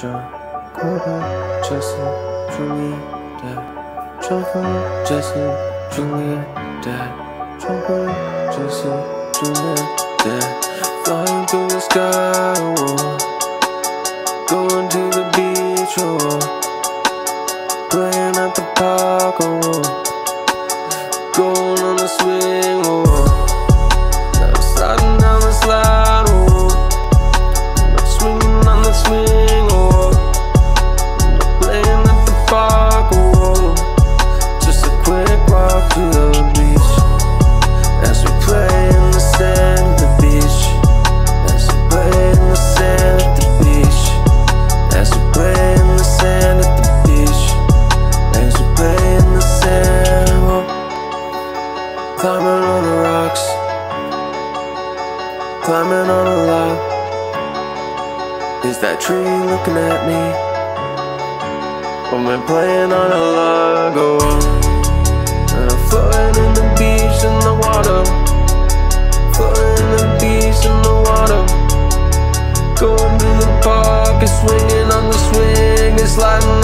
Flying through the sky, oh, going to the beach, oh, playing at the park, oh, going on the swing, oh, now sliding down the slide, oh, now swinging on the swing, oh, now playing at the park, oh, just a quick walk to the beach, as we play in the sand of the beach, as we play in the sand at the beach, as we play in the sand at the beach, as we play in the sand, oh. Climbing on the rocks, climbing on a log. Is that tree looking at me? When we're playing on a log, oh. And I'm floating in the beach in the water, floating in the beach in the water, going to the park and swinging on the swing and sliding